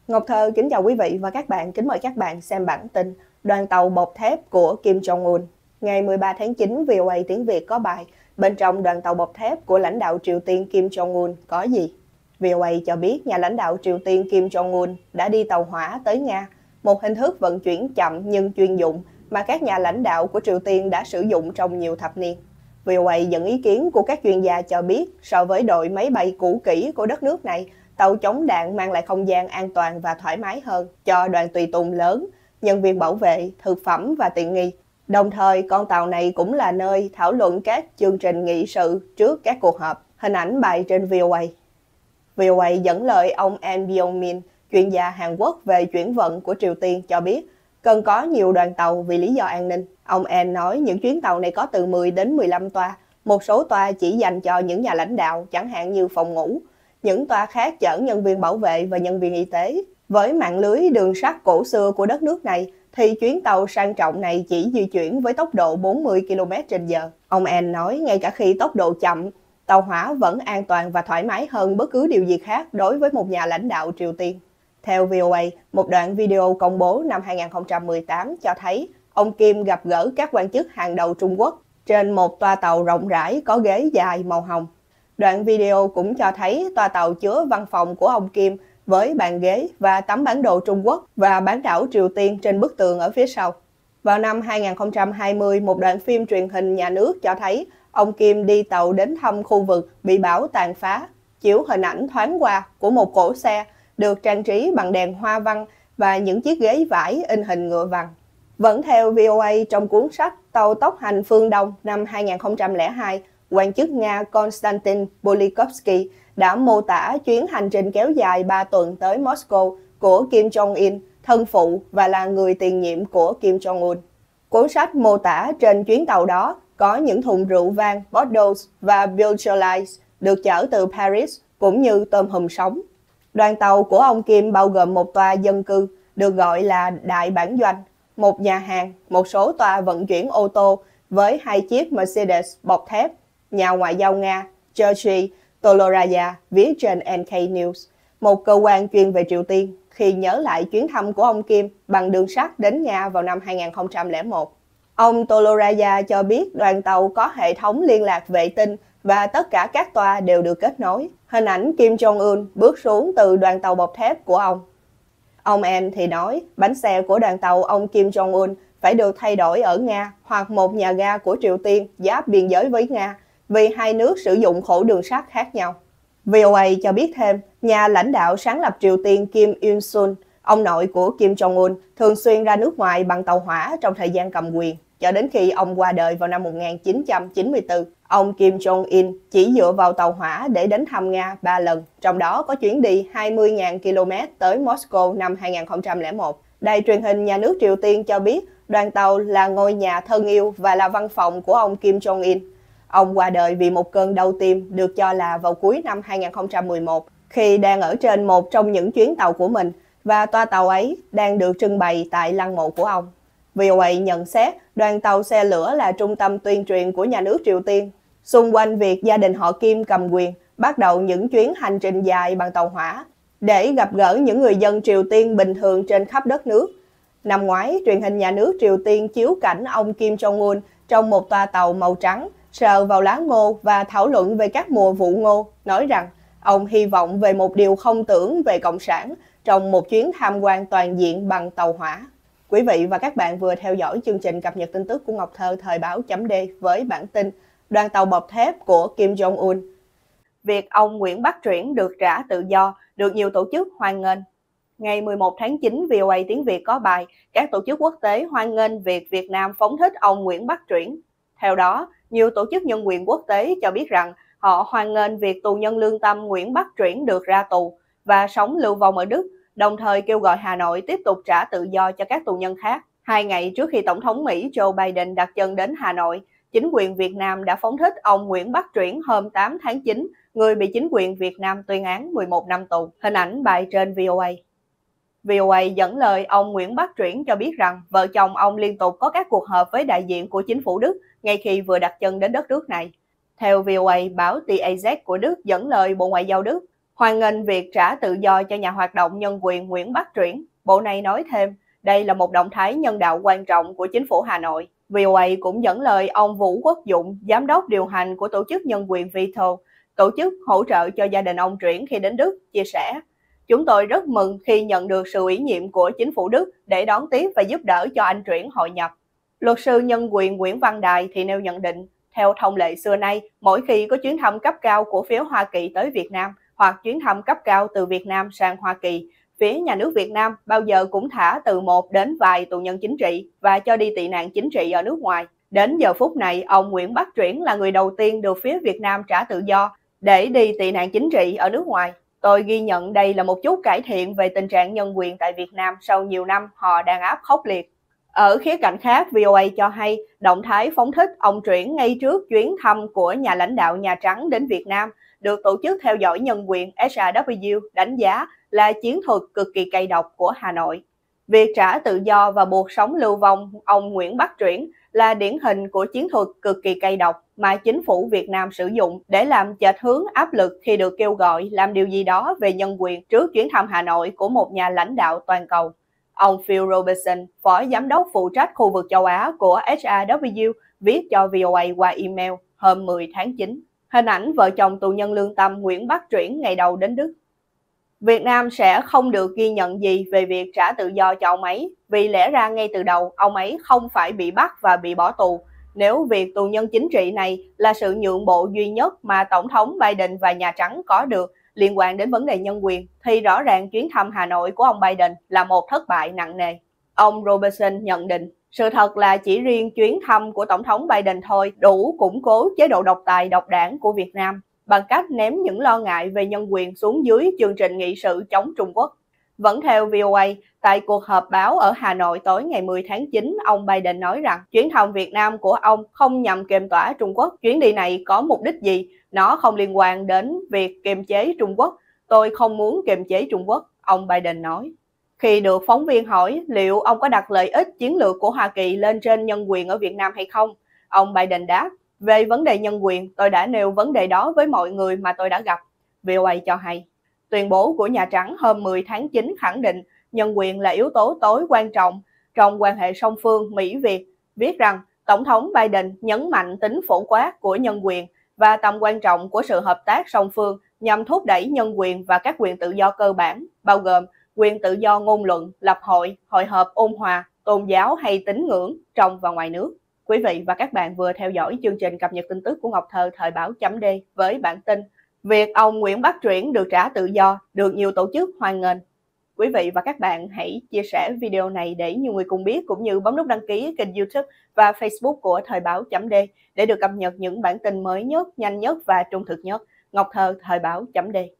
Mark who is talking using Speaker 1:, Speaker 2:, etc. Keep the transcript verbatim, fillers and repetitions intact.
Speaker 1: Ngọc Thơ kính chào quý vị và các bạn, kính mời các bạn xem bản tin Đoàn tàu bọc thép của Kim Jong-un. Ngày mười ba tháng chín, vê o a tiếng Việt có bài Bên trong đoàn tàu bọc thép của lãnh đạo Triều Tiên Kim Jong-un có gì? vê o a cho biết nhà lãnh đạo Triều Tiên Kim Jong-un đã đi tàu hỏa tới Nga, một hình thức vận chuyển chậm nhưng chuyên dụng mà các nhà lãnh đạo của Triều Tiên đã sử dụng trong nhiều thập niên. vê o a dẫn ý kiến của các chuyên gia cho biết so với đội máy bay cũ kỹ của đất nước này, tàu chống đạn mang lại không gian an toàn và thoải mái hơn cho đoàn tùy tùng lớn, nhân viên bảo vệ, thực phẩm và tiện nghi. Đồng thời, con tàu này cũng là nơi thảo luận các chương trình nghị sự trước các cuộc họp. Hình ảnh bài trên vê o a. vê o a dẫn lời ông An Byung-min, chuyên gia Hàn Quốc về chuyển vận của Triều Tiên cho biết cần có nhiều đoàn tàu vì lý do an ninh. Ông An nói những chuyến tàu này có từ mười đến mười lăm toa, một số toa chỉ dành cho những nhà lãnh đạo, chẳng hạn như phòng ngủ. Những toa khác chở nhân viên bảo vệ và nhân viên y tế. Với mạng lưới đường sắt cổ xưa của đất nước này, thì chuyến tàu sang trọng này chỉ di chuyển với tốc độ bốn mươi ki lô mét trên giờ. Ông An nói ngay cả khi tốc độ chậm, tàu hỏa vẫn an toàn và thoải mái hơn bất cứ điều gì khác đối với một nhà lãnh đạo Triều Tiên. Theo vê o a, một đoạn video công bố năm hai nghìn không trăm mười tám cho thấy ông Kim gặp gỡ các quan chức hàng đầu Trung Quốc trên một toa tàu rộng rãi có ghế dài màu hồng. Đoạn video cũng cho thấy toa tàu chứa văn phòng của ông Kim với bàn ghế và tấm bản đồ Trung Quốc và bán đảo Triều Tiên trên bức tường ở phía sau. Vào năm hai nghìn không trăm hai mươi, một đoạn phim truyền hình nhà nước cho thấy ông Kim đi tàu đến thăm khu vực bị bão tàn phá, chiếu hình ảnh thoáng qua của một cỗ xe được trang trí bằng đèn hoa văn và những chiếc ghế vải in hình ngựa vằn. Vẫn theo vê o a, trong cuốn sách Tàu tốc hành phương Đông năm hai nghìn không trăm lẻ hai, quan chức Nga Konstantin Polikovsky đã mô tả chuyến hành trình kéo dài ba tuần tới Moscow của Kim Jong-un, thân phụ và là người tiền nhiệm của Kim Jong-un. Cuốn sách mô tả trên chuyến tàu đó có những thùng rượu vang, Bordeaux và Beaujolais được chở từ Paris, cũng như tôm hùm sống. Đoàn tàu của ông Kim bao gồm một toa dân cư được gọi là đại bản doanh, một nhà hàng, một số toa vận chuyển ô tô với hai chiếc Mercedes bọc thép. Nhà ngoại giao Nga Georgy Toloraya viết trên en ca News, một cơ quan chuyên về Triều Tiên, khi nhớ lại chuyến thăm của ông Kim bằng đường sắt đến Nga vào năm hai nghìn không trăm lẻ một. Ông Toloraya cho biết đoàn tàu có hệ thống liên lạc vệ tinh và tất cả các toa đều được kết nối. Hình ảnh Kim Jong-un bước xuống từ đoàn tàu bọc thép của ông. Ông An thì nói bánh xe của đoàn tàu ông Kim Jong-un phải được thay đổi ở Nga hoặc một nhà ga của Triều Tiên giáp biên giới với Nga, vì hai nước sử dụng khổ đường sắt khác nhau. vê o a cho biết thêm, nhà lãnh đạo sáng lập Triều Tiên Kim Il-sung, ông nội của Kim Jong-un, thường xuyên ra nước ngoài bằng tàu hỏa trong thời gian cầm quyền, cho đến khi ông qua đời vào năm một nghìn chín trăm chín mươi tư. Ông Kim Jong-un chỉ dựa vào tàu hỏa để đến thăm Nga ba lần, trong đó có chuyến đi hai mươi nghìn ki lô mét tới Moscow năm hai nghìn không trăm lẻ một. Đài truyền hình nhà nước Triều Tiên cho biết đoàn tàu là ngôi nhà thân yêu và là văn phòng của ông Kim Jong-un. Ông qua đời vì một cơn đau tim được cho là vào cuối năm hai nghìn không trăm mười một, khi đang ở trên một trong những chuyến tàu của mình, và toa tàu ấy đang được trưng bày tại lăng mộ của ông. vê o a nhận xét đoàn tàu xe lửa là trung tâm tuyên truyền của nhà nước Triều Tiên, xung quanh việc gia đình họ Kim cầm quyền bắt đầu những chuyến hành trình dài bằng tàu hỏa để gặp gỡ những người dân Triều Tiên bình thường trên khắp đất nước. Năm ngoái, truyền hình nhà nước Triều Tiên chiếu cảnh ông Kim Jong-un trong một toa tàu màu trắng, sờ vào lá ngô và thảo luận về các mùa vụ ngô, nói rằng ông hy vọng về một điều không tưởng về Cộng sản trong một chuyến tham quan toàn diện bằng tàu hỏa. Quý vị và các bạn vừa theo dõi chương trình cập nhật tin tức của Ngọc Thơ thời báo chấm D với bản tin Đoàn tàu bọc thép của Kim Jong-un. Việc ông Nguyễn Bắc Truyển được trả tự do được nhiều tổ chức hoan nghênh. Ngày mười một tháng chín, vê o a tiếng Việt có bài các tổ chức quốc tế hoan nghênh việc Việt Nam phóng thích ông Nguyễn Bắc Truyển. Theo đó, nhiều tổ chức nhân quyền quốc tế cho biết rằng họ hoan nghênh việc tù nhân lương tâm Nguyễn Bắc Truyển được ra tù và sống lưu vong ở Đức, đồng thời kêu gọi Hà Nội tiếp tục trả tự do cho các tù nhân khác. Hai ngày trước khi Tổng thống Mỹ Joe Biden đặt chân đến Hà Nội, chính quyền Việt Nam đã phóng thích ông Nguyễn Bắc Truyển hôm tám tháng chín, người bị chính quyền Việt Nam tuyên án mười một năm tù. Hình ảnh bài trên vê o a. vê o a dẫn lời ông Nguyễn Bắc Truyển cho biết rằng vợ chồng ông liên tục có các cuộc họp với đại diện của chính phủ Đức ngay khi vừa đặt chân đến đất nước này. Theo vê o a, báo Die A Z của Đức dẫn lời Bộ Ngoại giao Đức, Hoan nghênh việc trả tự do cho nhà hoạt động nhân quyền Nguyễn Bắc Truyển. Bộ này nói thêm, đây là một động thái nhân đạo quan trọng của chính phủ Hà Nội. vê o a cũng dẫn lời ông Vũ Quốc Dụng, giám đốc điều hành của tổ chức nhân quyền Vito, tổ chức hỗ trợ cho gia đình ông Truyển khi đến Đức, chia sẻ: Chúng tôi rất mừng khi nhận được sự ủy nhiệm của chính phủ Đức để đón tiếp và giúp đỡ cho anh Truyển hội nhập. Luật sư nhân quyền Nguyễn Văn Đài thì nêu nhận định, theo thông lệ xưa nay, mỗi khi có chuyến thăm cấp cao của phía Hoa Kỳ tới Việt Nam hoặc chuyến thăm cấp cao từ Việt Nam sang Hoa Kỳ, phía nhà nước Việt Nam bao giờ cũng thả từ một đến vài tù nhân chính trị và cho đi tị nạn chính trị ở nước ngoài. Đến giờ phút này, ông Nguyễn Bắc Truyển là người đầu tiên được phía Việt Nam trả tự do để đi tị nạn chính trị ở nước ngoài. Tôi ghi nhận đây là một chút cải thiện về tình trạng nhân quyền tại Việt Nam sau nhiều năm họ đàn áp khốc liệt. Ở khía cạnh khác, vê o a cho hay động thái phóng thích ông Truyển ngay trước chuyến thăm của nhà lãnh đạo Nhà Trắng đến Việt Nam được Tổ chức Theo dõi Nhân quyền ét rờ vê đánh giá là chiến thuật cực kỳ cay độc của Hà Nội. Việc trả tự do và buộc sống lưu vong ông Nguyễn Bắc Truyển là điển hình của chiến thuật cực kỳ cay độc mà chính phủ Việt Nam sử dụng để làm chệch hướng áp lực khi được kêu gọi làm điều gì đó về nhân quyền trước chuyến thăm Hà Nội của một nhà lãnh đạo toàn cầu. Ông Phil Robertson, phó giám đốc phụ trách khu vực châu Á của ét rờ vê, viết cho vê o a qua email hôm mười tháng chín. Hình ảnh vợ chồng tù nhân lương tâm Nguyễn Bắc Truyển ngày đầu đến Đức. Việt Nam sẽ không được ghi nhận gì về việc trả tự do cho ông ấy, vì lẽ ra ngay từ đầu ông ấy không phải bị bắt và bị bỏ tù. Nếu việc tù nhân chính trị này là sự nhượng bộ duy nhất mà Tổng thống Biden và Nhà Trắng có được liên quan đến vấn đề nhân quyền, thì rõ ràng chuyến thăm Hà Nội của ông Biden là một thất bại nặng nề. Ông Robertson nhận định, sự thật là chỉ riêng chuyến thăm của Tổng thống Biden thôi đủ củng cố chế độ độc tài độc đảng của Việt Nam bằng cách ném những lo ngại về nhân quyền xuống dưới chương trình nghị sự chống Trung Quốc. Vẫn theo vê o a, tại cuộc họp báo ở Hà Nội tối ngày mười tháng chín, ông Biden nói rằng chuyến thăm Việt Nam của ông không nhằm kiềm tỏa Trung Quốc. Chuyến đi này có mục đích gì? Nó không liên quan đến việc kiềm chế Trung Quốc. Tôi không muốn kiềm chế Trung Quốc, ông Biden nói. Khi được phóng viên hỏi liệu ông có đặt lợi ích chiến lược của Hoa Kỳ lên trên nhân quyền ở Việt Nam hay không, ông Biden đáp, về vấn đề nhân quyền, tôi đã nêu vấn đề đó với mọi người mà tôi đã gặp, vê o a cho hay. Tuyên bố của Nhà Trắng hôm mười tháng chín khẳng định nhân quyền là yếu tố tối quan trọng trong quan hệ song phương Mỹ-Việt, viết rằng Tổng thống Biden nhấn mạnh tính phổ quát của nhân quyền và tầm quan trọng của sự hợp tác song phương nhằm thúc đẩy nhân quyền và các quyền tự do cơ bản, bao gồm quyền tự do ngôn luận, lập hội, hội họp ôn hòa, tôn giáo hay tín ngưỡng trong và ngoài nước. Quý vị và các bạn vừa theo dõi chương trình cập nhật tin tức của Ngọc Thơ thời báo chấm D với bản tin việc ông Nguyễn Bắc Truyển được trả tự do được nhiều tổ chức hoan nghênh. Quý vị và các bạn hãy chia sẻ video này để nhiều người cùng biết, cũng như bấm nút đăng ký kênh YouTube và Facebook của thời báo chấm D để được cập nhật những bản tin mới nhất, nhanh nhất và trung thực nhất. Ngọc Thơ thời báo chấm D.